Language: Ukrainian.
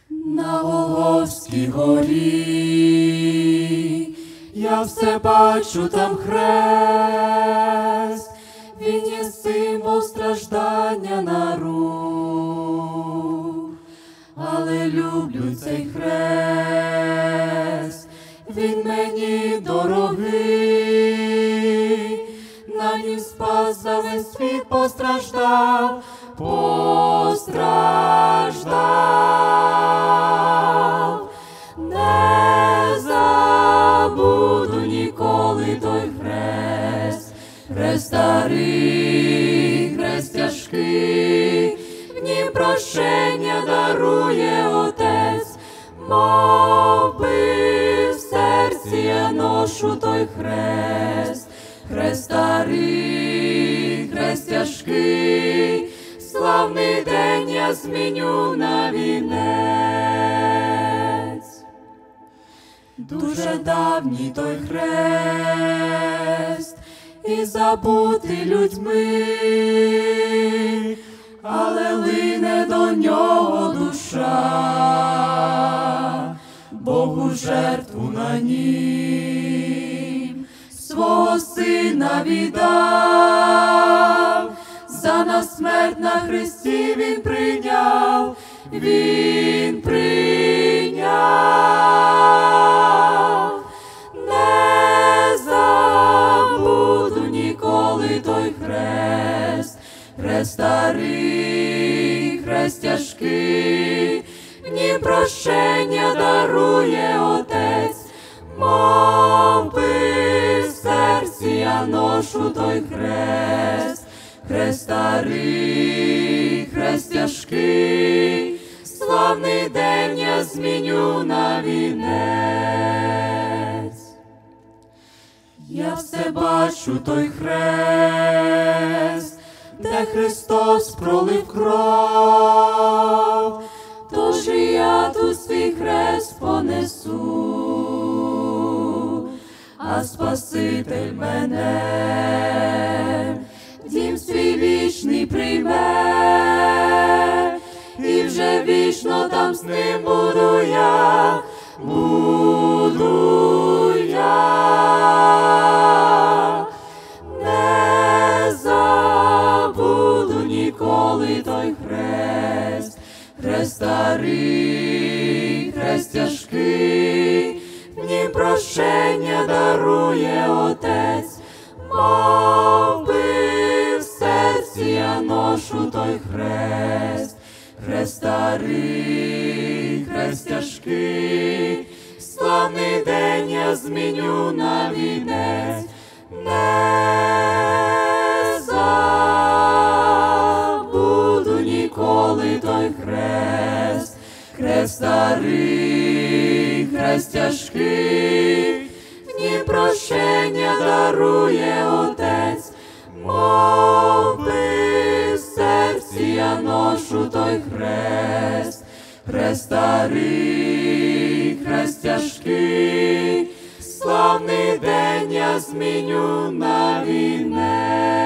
На Голгофській горі я все бачу там хрест, він є символ страждання нарук, але люблю цей хрест, він мені дорогий, на нім спас за весь світ постраждав, не забуду ніколи той хрест, хрест старий, хрест тяжкий, в нім прощення дарує Отець, мов би в серці я ношу той хрест, хрест старий, хрест тяжкий, славний день я зміню на вінець. Дуже давній той хрест і забутий людьми, але лине до нього душа, Богу жертву на нім, свого сина віддав, за нас смерть на хресті він прийняв, не забуду ніколи той хрест, хрест старий, хрест тяжкий, в нім прощення дарує Отець, мов би в серці я ношу той хрест, хрест старий, хрест тяжкий, славний день я зміню на вінець. Я все бачу той хрест, де Христос пролив кров, тож і я тут свій хрест понесу, а Спаситель мене в дім свій вічний прийме, і вже вічно там з ним буду я, Не забуду ніколи той хрест, хрест старий, хрест тяжкий, в нім прощення дарує Отець, мов би в серці я ношу той хрест, хрест старий, хрест тяжкий, славний день я зміню на вінець, не забуду ніколи той хрест, хрест старий, хрест тяжкий, в нім прощення дарує Отець, мов би в серці я ношу той хрест, хрест старий, хрест тяжкий, славний день я зміню на вінець.